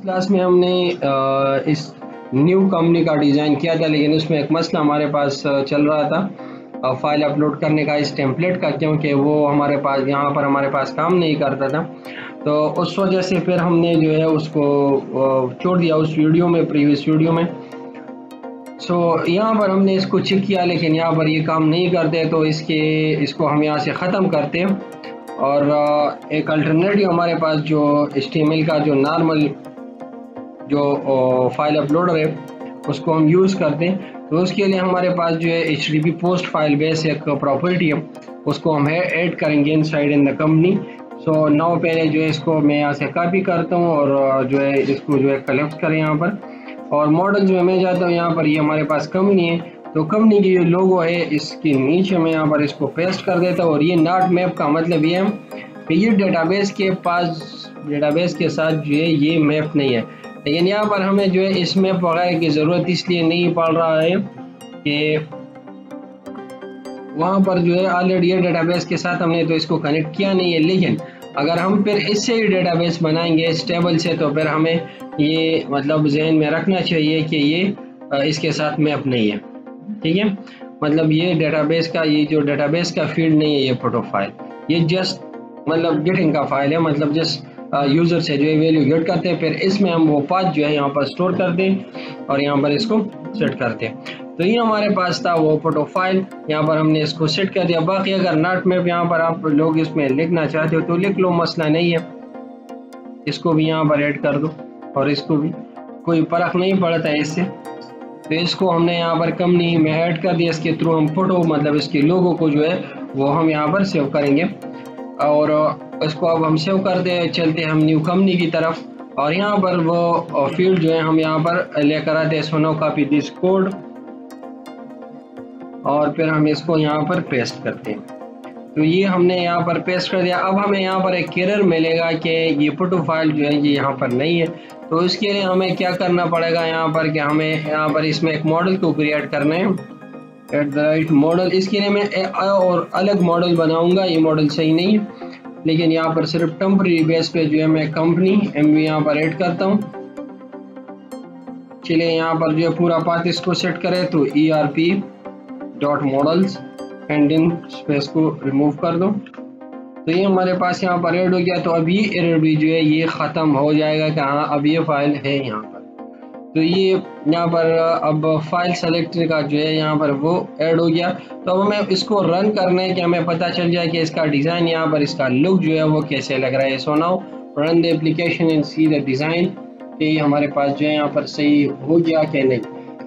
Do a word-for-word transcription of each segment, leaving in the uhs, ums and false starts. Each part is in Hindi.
क्लास में हमने इस न्यू कंपनी का डिज़ाइन किया था, लेकिन उसमें एक मसला हमारे पास चल रहा था फाइल अपलोड करने का इस टेम्पलेट का, क्योंकि वो हमारे पास यहाँ पर हमारे पास काम नहीं करता था। तो उस वजह से फिर हमने जो है उसको छोड़ दिया उस वीडियो में, प्रीवियस वीडियो में। सो so, यहाँ पर हमने इसको चेक किया, लेकिन यहाँ पर ये काम नहीं करते, तो इसके इसको हम यहाँ से ख़त्म करते हैं और एक अल्टरनेटिव हमारे पास जो एच टी एम एल का जो नॉर्मल जो फाइल अपलोडर है उसको हम यूज़ करते हैं। तो उसके लिए हमारे पास जो है H T T P post file base एक प्रॉपर्टी है, उसको हम है ऐड करेंगे inside in the company. So now पहले जो है इसको मैं यहाँ से कॉपी करता हूँ और जो है इसको जो है कलेक्ट करें यहाँ पर, और मॉडल जो है मैं जाता हूँ यहाँ पर, ये हमारे पास कंपनी है, तो कंपनी की जो लोगो है इसके नीचे मैं यहाँ पर इसको पेस्ट कर देता हूँ। और ये नॉट मैप का मतलब ये है कि ये डेटाबेस के पास डेटाबेस के साथ जो है ये मैप नहीं है, लेकिन यहाँ पर हमें जो है इस मैप वगैरह की ज़रूरत इसलिए नहीं पड़ रहा है कि वहाँ पर जो है ऑलरेडी ये डेटाबेस के साथ हमने तो इसको कनेक्ट किया नहीं है। लेकिन अगर हम फिर इससे ही डेटाबेस बनाएंगे इस टेबल से, तो फिर हमें ये मतलब जहन में रखना चाहिए कि ये इसके साथ मैप नहीं है, ठीक है। मतलब ये डेटाबेस का ये जो डेटाबेस का फील्ड नहीं है ये फोटो फाइल, ये जस्ट मतलब गेटिंग का फाइल है, मतलब जस्ट यूज़र से जो है वैल्यू गेट करते हैं, फिर इसमें हम वो पाथ जो है यहाँ पर स्टोर करते हैं और यहाँ पर इसको सेट करते हैं। तो ये हमारे पास था वो फोटो फाइल, यहाँ पर हमने इसको सेट कर दिया। बाकी अगर नॉट मैप यहाँ पर आप लोग इसमें लिखना चाहते हो तो लिख लो, मसला नहीं है, इसको भी यहाँ पर ऐड कर दो और इसको भी, कोई फर्क नहीं पड़ता है इससे। तो इसको हमने यहाँ पर कंपनी में ऐड कर दिया, इसके थ्रू हम फोटो मतलब इसके लोगों को जो है वो हम यहाँ पर सेव करेंगे। और इसको अब हम सेव कर दे चलते हम न्यू कंपनी की तरफ, और यहाँ पर वो फील्ड जो है हम यहाँ पर लेकर आते हैं, so now copy this code, और फिर हम इसको यहाँ पर पेस्ट करते हैं। तो ये हमने यहाँ पर पेस्ट कर दिया। अब हमें यहाँ पर एक एरर मिलेगा कि ये फोटो फाइल जो है ये यहाँ पर नहीं है। तो इसके लिए हमें क्या करना पड़ेगा यहाँ पर कि हमें यहाँ पर इसमें एक मॉडल को क्रिएट करना है, एट द राइट मॉडल। इसके लिए मैं और अलग मॉडल बनाऊंगा, ये मॉडल सही नहीं है, लेकिन यहाँ पर सिर्फ टेम्परेरी बेस पे जो है मैं कंपनी एम वी यहाँ पर ऐड करता हूँ। चलिए यहाँ पर जो है पूरा पाथ इसको सेट करें, तो E R P dot models and in space को रिमूव कर दो। तो ये हमारे पास यहाँ पर ऐड हो गया। तो अब ये एरर भी जो है ये ख़त्म हो जाएगा कि हाँ अब ये फाइल है यहाँ पर। तो ये यहाँ पर अब फाइल सेलेक्टर का जो है यहाँ पर वो ऐड हो गया। तो अब हमें इसको रन करना है कि हमें पता चल जाए कि इसका डिज़ाइन यहाँ पर इसका लुक जो है वो कैसे लग रहा है। So now run the application and see the design, कि ये हमारे पास जो है यहाँ पर सही हो गया कि नहीं।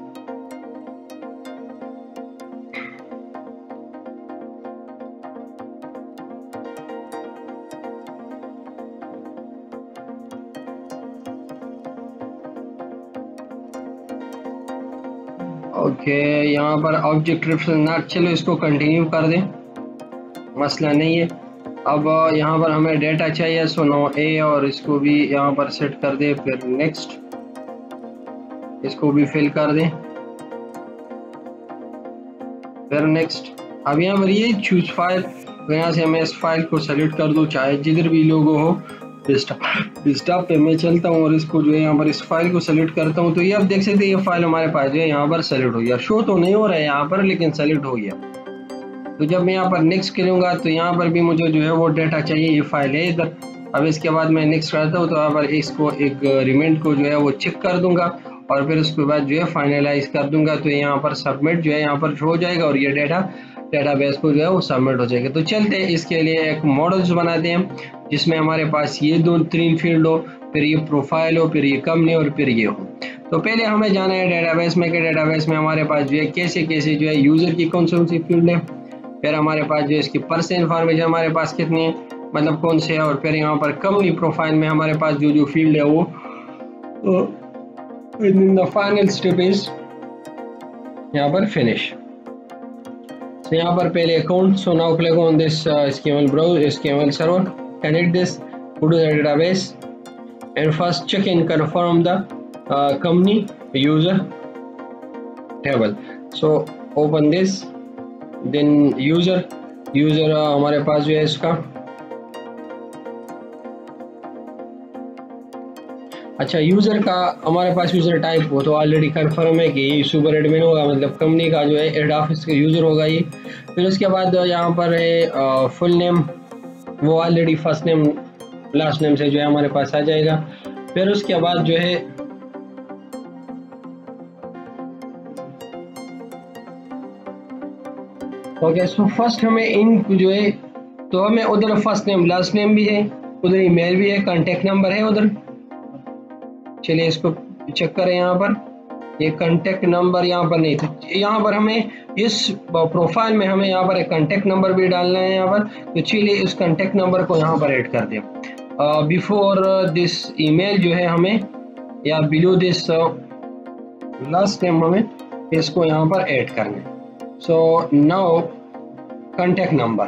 ओके okay, यहाँ पर ऑब्जेक्ट नॉट, चलो इसको कंटिन्यू कर दें, मसला नहीं है। अब यहाँ पर हमें डेटा चाहिए, सो नो ए, और इसको भी यहाँ पर सेट कर दें, फिर नेक्स्ट इसको भी फिल कर दें, फिर नेक्स्ट। अब यहाँ पर ये चूज फाइल, तो यहाँ से मैं इस फाइल को सेलेक्ट कर दूँ, चाहे जिधर भी लोगो हो। डेस्कटॉप पे मैं चलता हूँ और इसको जो है यहाँ पर इस फाइल को सेलेक्ट करता हूँ। तो ये आप देख सकते हैं ये फाइल हमारे पास जो है यहाँ पर सेलेक्ट हो गया। शो तो नहीं हो रहा है यहाँ पर, लेकिन सेलेक्ट हो गया। तो जब मैं यहाँ पर नेक्स्ट करूँगा तो यहाँ पर भी मुझे जो है वो डेटा चाहिए, ये फाइल है इधर। अब इसके बाद मैं नेक्स्ट करता हूँ, तो यहाँ पर इसको एक रिमेंट को जो है वो चेक कर दूंगा और फिर उसके बाद जो है फाइनलाइज कर दूंगा। तो यहाँ पर सबमिट जो है यहाँ पर हो जाएगा और ये डेटा डेटाबेस को जो है वो सबमिट हो जाएगा। तो चलते हैं इसके लिए एक मॉडल्स बनाते हैं जिसमें हमारे पास ये दो तीन फील्ड हो, फिर ये प्रोफाइल हो, फिर ये कंपनी और फिर ये हो। तो पहले हमें जाना है डेटाबेस में, कि डेटाबेस में हमारे पास जो है कैसे कैसे जो है यूज़र की कौन सी फील्ड है, फिर हमारे पास जो है इसकी पर्सनल इन्फॉर्मेशन हमारे पास कितनी है, मतलब कौन से है, और फिर यहाँ पर कंपनी प्रोफाइल में हमारे पास जो जो फील्ड है वो in the final step is यहाँ पर फिनिश। So यहाँ पर पहले अकाउंट, so now click on this uh, H T M L browser, H T M L server, connect this, go to the database, and first check and confirm the uh, company user table. So open this, then user user uh, हमारे पास जो है इसका अच्छा, यूज़र का हमारे पास यूज़र टाइप हो तो ऑलरेडी कंफर्म है कि ये सुपर एडमिन होगा, मतलब कंपनी का जो है हेड ऑफिस का यूज़र होगा ये। फिर उसके बाद यहाँ पर है फुल नेम, वो already first name last name से जो है हमारे पास आ जाएगा। फिर उसके बाद जो है ओके, सो फर्स्ट हमें इन जो है, तो हमें उधर फर्स्ट नेम लास्ट नेम भी है, उधर ईमेल भी है, कांटेक्ट नंबर है उधर। चलिए इसको चेक करें, यहाँ पर ये कांटेक्ट नंबर यहाँ पर नहीं था, यहाँ पर हमें इस प्रोफाइल में हमें यहाँ पर एक कांटेक्ट नंबर भी डालना है यहाँ पर। तो चलिए इस कांटेक्ट नंबर को यहाँ पर ऐड कर दें। बिफोर दिस ईमेल जो है हमें, या बिलो दिस लास्ट नेम, हमें इसको यहाँ पर ऐड करना है। सो नाउ कांटेक्ट नंबर,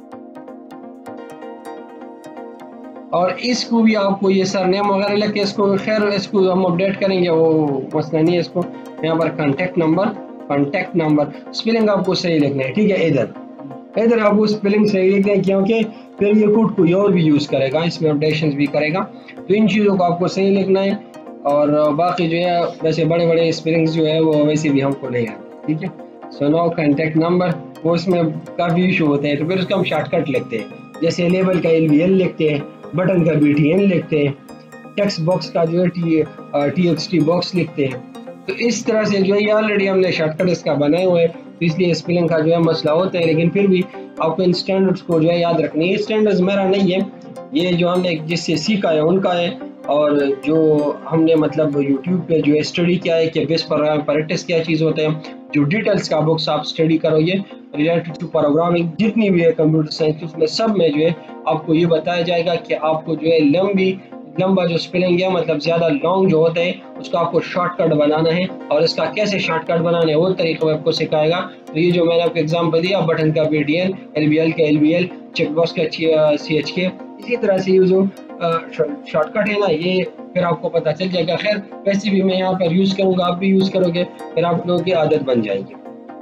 और इसको भी आपको ये सर नेम वगैरह लग के इसको, खैर इसको हम अपडेट करेंगे, वो मसला नहीं है। इसको यहाँ पर contact number, contact number spelling आपको सही लिखना है, ठीक है। इधर इधर आपको स्पेलिंग सही लिखना है, क्योंकि फिर ये कोड कोई और भी यूज़ करेगा, इसमें अपडेशन भी करेगा। तो इन चीज़ों को आपको सही लिखना है, और बाकी जो है वैसे बड़े बड़े स्पेलिंग्स जो है वो वैसे भी हमको नहीं आते, ठीक है। सो नाउ कांटेक्ट नंबर, वो इसमें काफ़ी इशू होते हैं, तो फिर उसका हम शॉर्टकट लिखते हैं, जैसे लेबल का एल वी एल लिखते हैं, बटन का बी टी एन लिखते हैं, टेक्स्ट बॉक्स का जो है T T X T box लिखते हैं। तो इस तरह से जो है ऑलरेडी हमने शॉर्टकट इसका बनाए हुए हैं, तो इसलिए स्पेलिंग का जो है मसला होता है। लेकिन फिर भी आपको इन स्टैंडर्ड्स को जो है याद रखनी है। स्टैंडर्ड्स मेरा नहीं है, ये जो हमने जिससे सीखा है उनका है, और जो हमने मतलब यूट्यूब पे जो है स्टडी किया है कि बेस प्रोग्राम प्रैक्टिस क्या चीज़ होता है, जो डिटेल्स का बुक्स आप स्टडी करोगे रिलेटेड टू प्रोग्रामिंग जितनी भी है कंप्यूटर साइंस, उसमें सब में जो है आपको ये बताया जाएगा कि आपको जो है लंबी लंबा जो स्पेलिंग है, मतलब ज़्यादा लॉन्ग जो होता है, उसका आपको शॉर्टकट बनाना है, और इसका कैसे शॉर्टकट बनाना है वो तरीका आपको सिखाएगा। तो ये जो मैंने आपको एग्जाम्पल दिया, बटन का B T N, L B L का एल बी एल, चेकबॉक्स का सी एच के, इसी तरह से ये जो शॉर्टकट है ना, ये फिर आपको पता चल जाएगा। खैर वैसे भी मैं यहाँ पर यूज़ करूँगा, आप भी यूज़ करोगे, फिर आप लोगों की आदत बन जाएगी।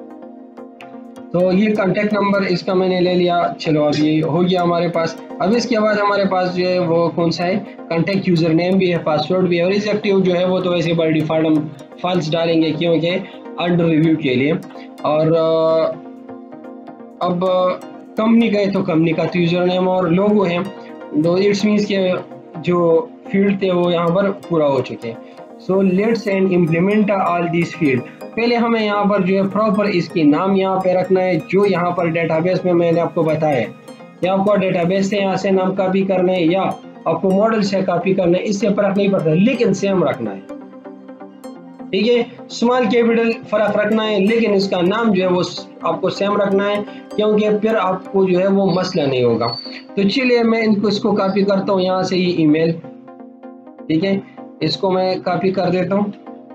तो ये कांटेक्ट नंबर इसका मैंने ले लिया, चलो अब ये हो गया हमारे पास। अब इसके बाद हमारे पास जो है वो कौन सा है, कांटेक्ट यूज़र नेम भी है, पासवर्ड भी है, और इजेक्टिव जो है वो तो वैसे बाय डिफ़ॉल्ट हम फॉल्स डालेंगे क्योंकि अंडर रिव्यू के लिए। और अब कंपनी का है तो कंपनी का तो यूज़र नेम और लोगो है, तो इट्स मीन्स के जो फील्ड थे वो यहाँ पर पूरा हो चुके हैं। So let's and implement all this field. पहले हमें यहाँ पर जो है प्रॉपर इसकी नाम यहाँ पे रखना है, जो यहाँ पर डेटाबेस में मैंने आपको बताया है, या आपको डेटाबेस से यहाँ से नाम कॉपी करना है या आपको मॉडल से कॉपी करना है, इससे फर्क नहीं पड़ता, लेकिन सेम रखना है, ठीक है। स्मॉल कैपिटल फर्क रखना है, लेकिन इसका नाम जो है वो आपको सेम रखना है, क्योंकि फिर आपको जो है वो मसला नहीं होगा। तो चलिए मैं इनको इसको कॉपी करता हूँ यहाँ से, ये ईमेल, ठीक है, इसको मैं कॉपी कर देता हूँ।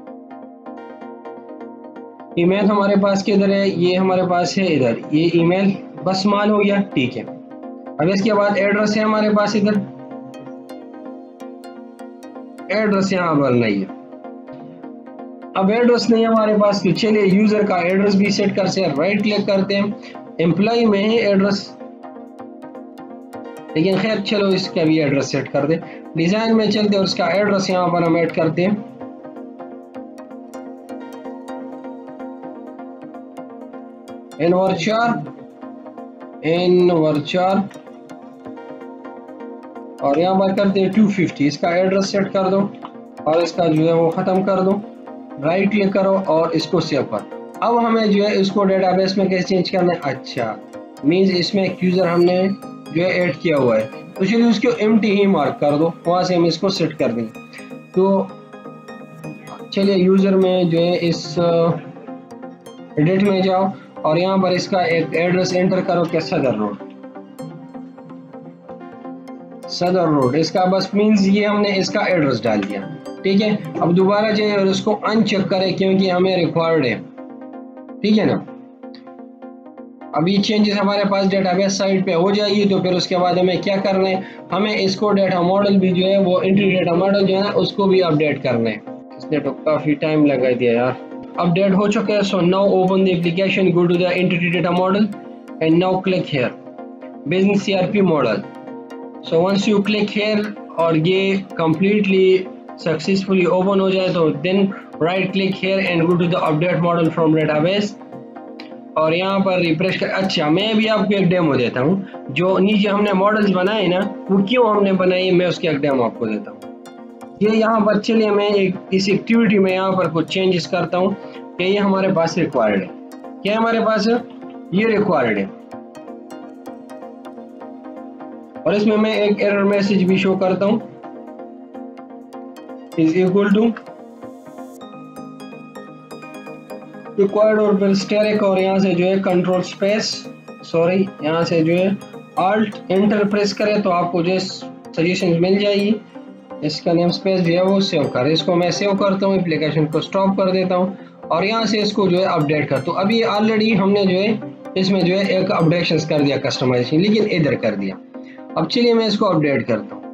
ईमेल हमारे पास किधर है, ये हमारे पास है इधर, ये ईमेल बस स्मॉल हो गया, ठीक है। अब इसके बाद एड्रेस है हमारे पास इधर, एड्रेस यहाँ पर नहीं है। अब एड्रेस नहीं है हमारे पास, तो चलिए यूजर का एड्रेस भी सेट कर से राइट क्लिक करते हैं, एम्प्लॉय में है एड्रेस, लेकिन खैर चलो इसका भी एड्रेस सेट कर दे। डिजाइन में चलते और उसका एड्रेस यहाँ पर हम ऐड करते हैं, इन वर्चार इन वर्चार और यहाँ पर करते हैं टू फिफ्टी, इसका एड्रेस सेट कर दो और इसका जो है वो ख़त्म कर दो, राइट क्लिक करो और इसको सेव कर। अब हमें जो है इसको डेटाबेस में कैसे चेंज करना है, अच्छा मीन्स इसमें एक यूज़र हमने जो है ऐड किया हुआ है, तो चलिए उसको एम्प्टी ही मार्क कर दो, वहाँ से हम इसको सेट कर देंगे। तो चलिए यूज़र में जो है इस एडिट में जाओ और यहाँ पर इसका एक एड्रेस एंटर करो कि सदर रोड, सदर रोड, इसका बस मीन्स ये हमने इसका एड्रेस डाल दिया, ठीक है। अब दोबारा जाए और इसको अनचेक करें क्योंकि हमें रिक्वायर्ड है, ठीक है ना। अब ये चेंजेस हमारे पास डेटाबेस साइट पे हो जाएगी, तो फिर उसके बाद हमें क्या करना है, हमें इसको डेटा मॉडल भी जो है वो एंट्री डेटा मॉडल जो है ना उसको भी अपडेट करना है। इसने तो काफ़ी टाइम लगा दिया यार। अपडेट हो चुका है, so now open the application, go to the entity data model and now click here business CRP model. So once you click here और ये completely सक्सेसफुली ओपन हो जाए तो then right click here and go to the update model from database और यहाँ पर रिफ्रेश कर। अच्छा, मैं भी आपको एक डेमो देता हूँ, जो नीचे हमने मॉडल्स बनाए ना वो क्यों हमने बनाए, मैं उसके एक डेमो आपको देता हूँ। ये यहाँ पर चलिए मैं एक इस एक्टिविटी में यहाँ पर कुछ चेंजेस करता हूँ कि ये हमारे पास रिक्वायर्ड है, क्या हमारे पास ये रिक्वायर्ड है, और इसमें मैं एक एरर मैसेज भी शो करता हूँ, इज इक्वल टू रिक्वायर्ड और फिर स्टेरिक, और यहाँ से जो है कंट्रोल स्पेस सॉरी यहाँ से जो है आल्ट एंटर प्रेस करें तो आपको जो सजेशन मिल जाएगी। इसका नेम स्पेस जो है वो सेव कर, इसको मैं सेव करता हूँ, एप्लीकेशन को स्टॉप कर देता हूँ और यहाँ से इसको जो है अपडेट करता हूँ। अभी ऑलरेडी हमने जो है इसमें जो है एक अपडेशन कर दिया कस्टमाइजेशन, लेकिन इधर कर दिया। अब चलिए मैं इसको अपडेट करता हूँ,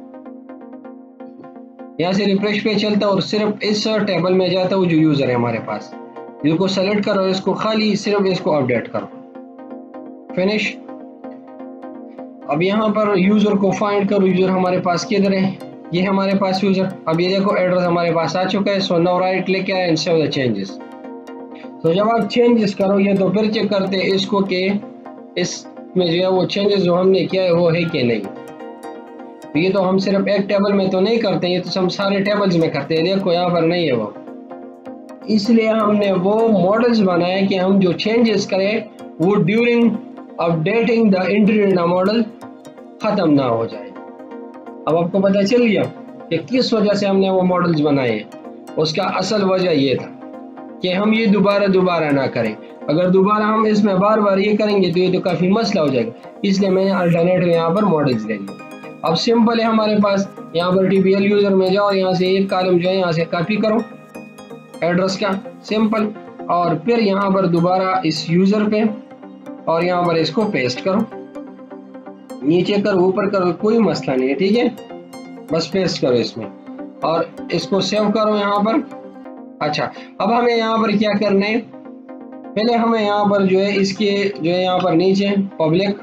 यहाँ से रिफ्रेश पे चलता हूँ और सिर्फ इस टेबल में जाता हूँ जो यूजर है हमारे पास, इसको सेलेक्ट करो, इसको खाली सिर्फ इसको अपडेट करो, फिनिश। अब यहाँ पर यूजर को फाइंड करो, यूजर हमारे पास किधर है, ये हमारे पास यूजर। अब ये देखो एड्रेस हमारे पास आ चुका है, so now right click and save the changes. तो जब आप चेंजेस करोगे तो फिर चेक करते हैं इसको कि इसमें जो है वो चेंजेस जो हमने किया है वो है कि नहीं। तो ये तो हम सिर्फ एक टेबल में तो नहीं करते, ये तो हम सारे टेबल्स में करते हैं, देखो यहाँ पर नहीं है वो, इसलिए हमने वो मॉडल्स बनाए कि हम जो चेंजेस करें वो during updating the entry data model खत्म ना हो जाए। अब आपको पता चल गया कि किस वजह से हमने वो मॉडल्स बनाए। उसका असल वजह ये था कि हम ये दोबारा दोबारा ना करें, अगर दोबारा हम इसमें बार बार ये करेंगे तो ये तो काफ़ी मसला हो जाएगा, इसलिए मैंने अल्टरनेटिव यहाँ पर मॉडल्स ले लिए। अब सिंपल है हमारे पास, यहाँ पर टी बी एल यूज़र में जाओ, यहाँ से एक कॉलम जो है यहाँ से कॉपी करो एड्रेस का, सिंपल, और फिर यहाँ पर दोबारा इस यूज़र पे और यहाँ पर इसको पेस्ट करो, नीचे करो ऊपर करो कोई मसला नहीं है, ठीक है, बस पेस्ट करो इसमें और इसको सेव करो यहाँ पर। अच्छा, अब हमें यहाँ पर क्या करना है, पहले हमें यहाँ पर जो है इसके जो है यहाँ पर नीचे पब्लिक,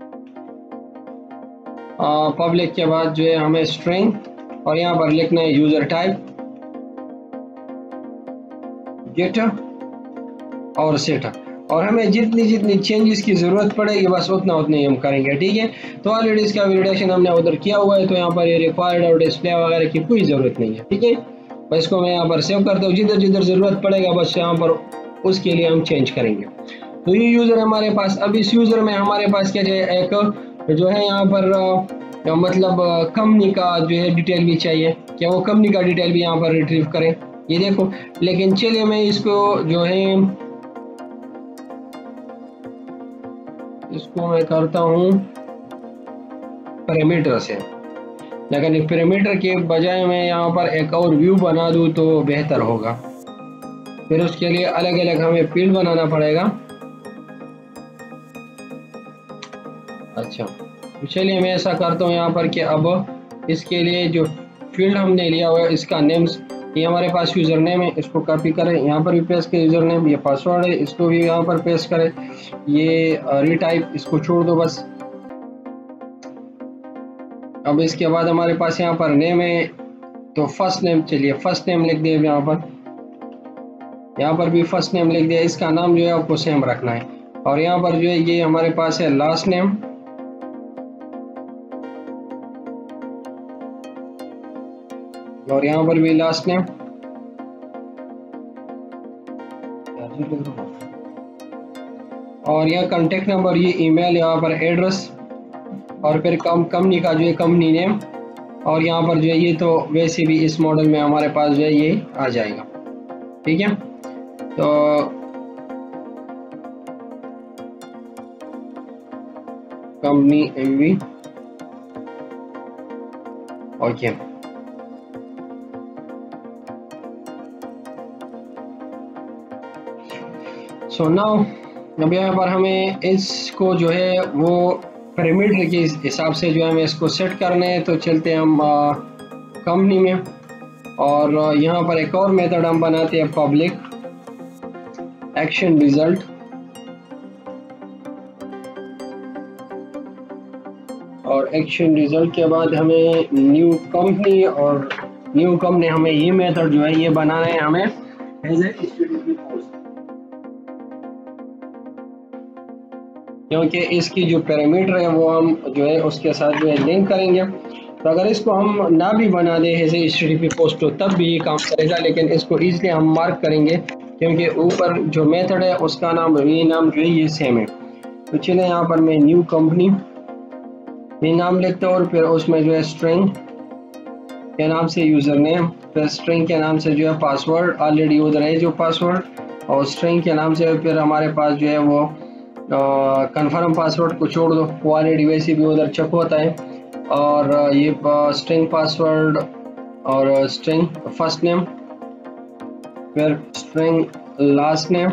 पब्लिक के बाद जो है हमें स्ट्रिंग और यहाँ पर लिखना है यूजर टाइप गेट और सेट, और हमें जितनी जितनी चेंजेस की ज़रूरत पड़ेगी बस उतना उतनी हम करेंगे, ठीक है। तो ऑलरेडी इसका वैलिडेशन हमने उधर किया हुआ है, तो यहाँ पर ये रिक्वायर्ड और डिस्प्ले वगैरह की कोई ज़रूरत नहीं है, ठीक है। बस इसको मैं यहाँ पर सेव करता हूँ, जिधर जिधर ज़रूरत पड़ेगा बस यहाँ पर उसके लिए हम चेंज करेंगे। तो ये यूज़र हमारे पास, अब इस यूज़र में हमारे पास क्या है, एक जो है यहाँ पर मतलब कंपनी का जो है डिटेल भी चाहिए, क्या वो कंपनी का डिटेल भी यहाँ पर रिट्रीव करें, ये देखो। लेकिन चलिए मैं इसको जो है इसको मैं करता हूँ पैरामीटर से, लेकिन एक पैरामीटर के बजाय मैं यहाँ पर एक और व्यू बना दूँ तो बेहतर होगा, फिर उसके लिए अलग अलग हमें फील्ड बनाना पड़ेगा। अच्छा, चलिए मैं ऐसा करता हूँ यहाँ पर कि अब इसके लिए जो फील्ड हमने लिया हुआ है इसका नेम्स, ये हमारे पास यूज़र नेम है, इसको कॉपी करें, यहाँ पर भी पेस्ट करें यूज़र नेम, ये पासवर्ड है इसको भी यहाँ पर पेस्ट करें, ये रीटाइप इसको छोड़ दो बस। अब इसके बाद हमारे पास यहाँ पर नेम है, तो फर्स्ट नेम, चलिए फर्स्ट नेम लिख दिए यहाँ पर, यहाँ पर भी फर्स्ट नेम लिख दिया, इसका नाम जो है आपको सेम रखना है। और यहाँ पर जो है ये हमारे पास है लास्ट नेम, और यहाँ पर भी लास्ट नेम, और यहाँ कॉन्टेक्ट नंबर, ये ईमेल, यहाँ पर एड्रेस, और फिर कम कंपनी का जो है कंपनी नेम, और यहाँ पर जो है ये तो वैसे भी इस मॉडल में हमारे पास जो है ये आ जाएगा, ठीक है। तो company MV, okay. So now अब यहाँ पर हमें इसको जो है वो पैरामीटर के हिसाब से जो है हमें इसको सेट करना है। तो चलते हैं हम कंपनी में, और यहाँ पर एक और मेथड हम बनाते हैं पब्लिक एक्शन रिजल्ट, और एक्शन रिजल्ट के बाद हमें न्यू कंपनी और न्यू कंपनी हमें ये मेथड जो है ये बनाना है हमें एज ए एचटीटीपी पोस्ट, क्योंकि इसकी जो पैरामीटर है वो हम जो है उसके साथ जो है लिंक करेंगे। तो अगर इसको हम ना भी बना दें एज ए एचटीटीपी पोस्ट तो तब भी ये काम करेगा, लेकिन इसको इसलिए हम मार्क करेंगे क्योंकि ऊपर जो मेथड है उसका नाम ये नाम जो है ये सेम है। तो चलिए यहाँ पर मैं न्यू कंपनी ये नाम लिखता हूँ और फिर उसमें जो है स्ट्रिंग के नाम से यूज़र नेम, फिर स्ट्रिंग के नाम से जो है पासवर्ड, ऑलरेडी उधर है जो पासवर्ड, और स्ट्रिंग के नाम से फिर हमारे पास जो है वो कंफर्म पासवर्ड को छोड़ दो, वो ऑलरेडी वैसे भी उधर चेक होता है। और आ, ये स्ट्रिंग पासवर्ड और स्ट्रिंग फर्स्ट नेम, फिर स्ट्रिंग लास्ट नेम,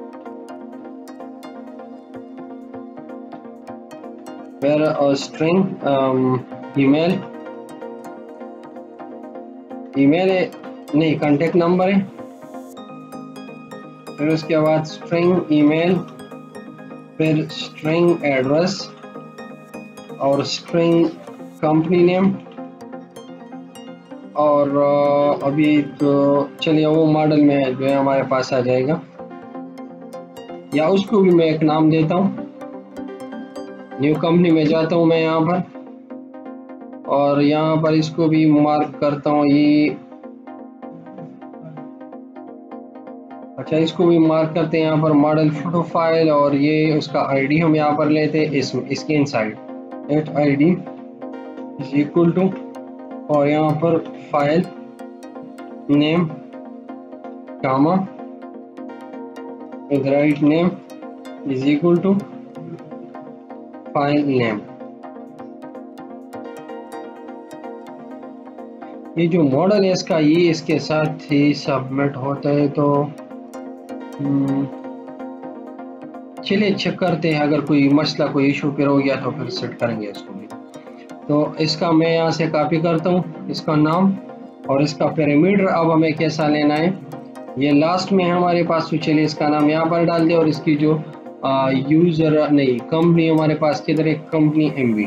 फिर स्ट्रिंग ईमेल, ईमेल है नहीं कांटेक्ट नंबर है, फिर उसके बाद स्ट्रिंग ईमेल, फिर स्ट्रिंग एड्रेस और स्ट्रिंग कंपनी नेम। और अभी तो चलिए वो मॉडल में जो है हमारे पास आ जाएगा, या उसको भी मैं एक नाम देता हूँ। न्यू कंपनी में जाता हूँ मैं यहाँ पर और यहाँ पर इसको भी मार्क करता हूँ ये, अच्छा इसको भी मार्क करते हैं यहाँ पर मॉडल फोटो फाइल, और ये उसका आईडी हम यहाँ पर लेते हैं इस इसके inside at ID is equal to, और यहाँ पर file name comma with right name is equal to file name. ये जो मॉडल है इसका ये इसके साथ ही सबमिट होता है। तो चलिए चेक करते हैं, अगर कोई मसला कोई इशू फिर हो गया तो फिर सेट करेंगे इसको भी। तो इसका मैं यहाँ से कॉपी करता हूँ इसका नाम और इसका पैरामीटर अब हमें कैसा लेना है, ये लास्ट में है हमारे पास। तो चलिए इसका नाम यहाँ पर डाल दे और इसकी जो आ, यूजर नहीं कंपनी हमारे पास किधर है, कंपनी एमवी,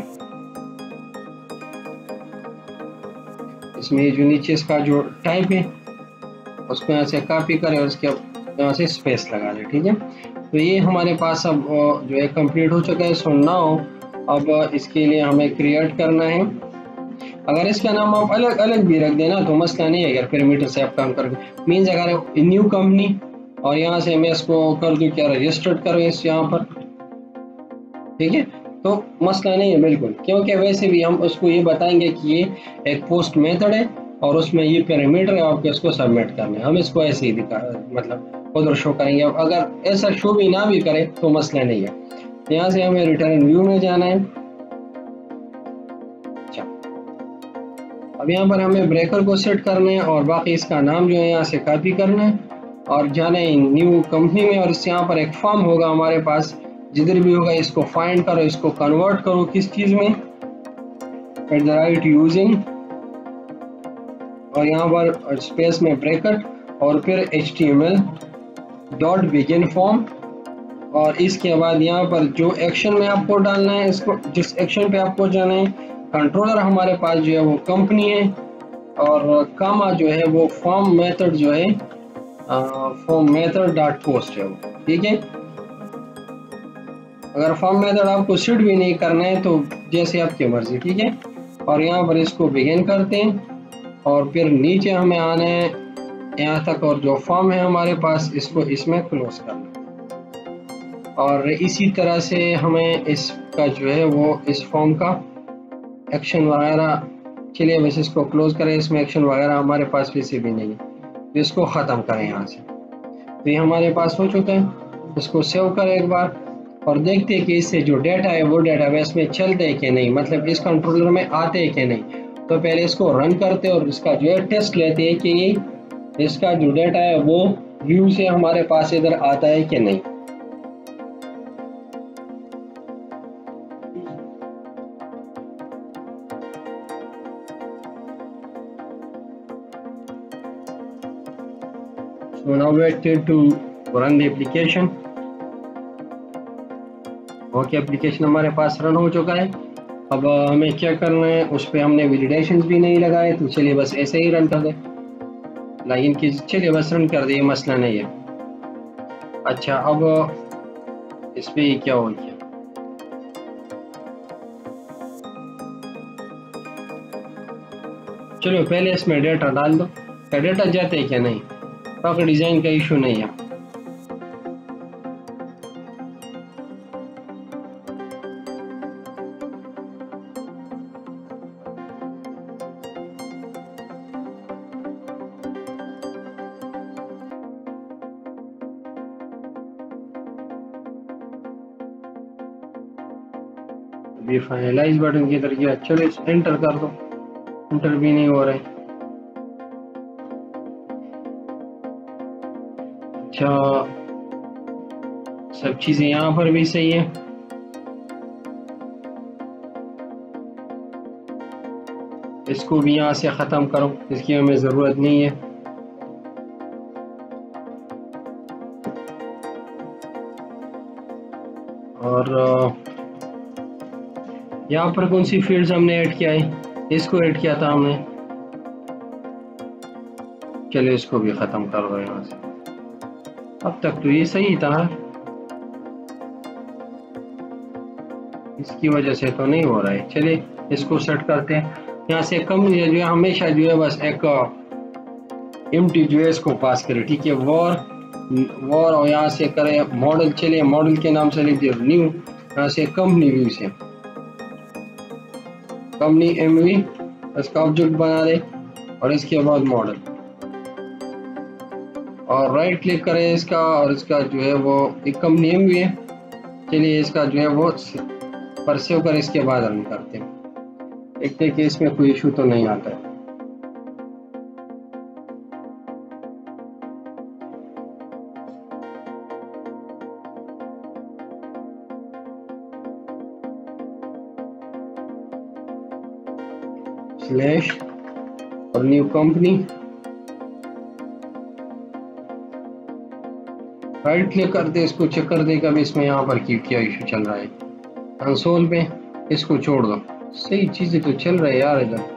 इसमें जो नीचे इसका जो टाइप है उसको यहाँ से कॉपी करें और इसके यहाँ से स्पेस लगा दें, ठीक है। तो ये हमारे पास अब जो है कंप्लीट हो चुका है। सो नाउ अब इसके लिए हमें क्रिएट करना है। अगर इसका नाम आप अलग अलग भी रख देना तो मसला नहीं है, अगर पैरामीटर से आप काम करोगे। मीन्स अगर न्यू कंपनी और यहाँ से मैं इसको कर दूँ क्या रजिस्टर्ड करूँ इस यहाँ पर, ठीक है, तो मसला नहीं है बिल्कुल, क्योंकि वैसे भी हम उसको ये बताएंगे कि ये एक पोस्ट मेथड है और उसमें ये पैरामीटर है, आपको इसको सबमिट करना है। हम इसको ऐसे ही दिखा मतलब उधर शो करेंगे। अब अगर ऐसा शो भी ना भी करे तो मसला नहीं है। यहाँ से हमें रिटर्न व्यू में जाना है। अच्छा, अब यहाँ पर हमें ब्रेकर को सेट करना है और बाकी इसका नाम जो है यहाँ से कॉपी करना है और जाना है न्यू कंपनी में, और इस यहाँ पर एक फॉर्म होगा हमारे पास, जिधर भी होगा इसको फाइंड करो, इसको कन्वर्ट करो किस चीज में, एट द राइट यूजिंग, और यहाँ पर स्पेस में ब्रैकेट और फिर H T M L dot begin form, और इसके बाद यहाँ पर जो एक्शन में आपको डालना है, इसको जिस एक्शन पे आपको जाना है, कंट्रोलर हमारे पास जो है वो कंपनी है और कामा जो है वो फॉर्म मेथड जो है फॉर्म मेथड डॉट पोस्ट है वो, ठीक है। अगर फॉर्म मेथड आपको सेट भी नहीं करना है तो जैसे आपकी मर्जी, ठीक है। और यहाँ पर इसको बिगिन करते हैं और फिर नीचे हमें आना है यहाँ तक, और जो फॉर्म है हमारे पास इसको इसमें क्लोज करना, और इसी तरह से हमें इसका जो है वो इस फॉर्म का एक्शन वगैरह, चलिए वैसे इसको क्लोज करें, इसमें एक्शन वगैरह हमारे पास वैसे भी नहीं है, तो इसको ख़त्म करें यहाँ से। तो ये हमारे पास हो चुका है, इसको सेव करें एक बार और देखते हैं कि इससे जो डेटा है वो डेटाबेस में चलते हैं कि नहीं, मतलब इस कंट्रोलर में आते हैं कि नहीं। तो पहले इसको रन करते हैं और इसका जो है टेस्ट लेते हैं कि ये इसका जो डेटा है वो व्यू से हमारे पास इधर आता है कि नहीं। So now wait to run the application. Okay, application हमारे पास रन हो चुका है। अब हमें क्या करना है, उस पर हमने वैलिडेशंस भी नहीं लगाए, तो चलिए बस ऐसे ही रन कर दे, लॉगिन की, चलिए बस रन कर दे, मसला नहीं है। अच्छा, अब इस पे क्या हो गया, चलो पहले इसमें डेटा डाल दो। क्या डेटा जाते हैं क्या, नहीं, बाकी डिज़ाइन का इशू नहीं है। अभी फाइनलाइज बटन की तरह, चलो इस एंटर कर दो, एंटर भी नहीं हो रहा है। अच्छा, सब चीजें यहाँ पर भी सही है। इसको भी यहाँ से ख़त्म करो, इसकी हमें ज़रूरत नहीं है। और यहाँ पर कौन सी फील्ड्स हमने ऐड किया है, इसको ऐड किया था हमने, चलो इसको भी ख़त्म कर दो यहाँ से। अब तक तो ये सही था, इसकी वजह से तो नहीं हो रहा है। चलिए इसको सेट करते हैं। यहाँ से कम जो है हमेशा जो है बस एक एम्प्टी जो है इसको पास करें, ठीक है, वॉर वॉर और यहाँ से करें मॉडल, चलिए मॉडल के नाम से लिख दिया न्यू, यहाँ से कंपनी व्यू से कंपनी एमवी इसका ऑब्जेक्ट बना दे, और इसके बाद मॉडल, और राइट क्लिक करें इसका, और इसका जो है वो एक कंपनी एमवी है, चलिए इसका जो है वो पर सेव कर, इसके बाद रन करते हैं, देखते हैं कि इसमें कोई इशू तो नहीं आता है। स्लैश और न्यू कंपनी, राइट क्लिक करते इसको चेक कर दे कभी इसमें यहाँ पर की क्या इशू चल रहा है। कंसोल पे इसको छोड़ दो, सही चीजें तो चल रहा है यार इधर।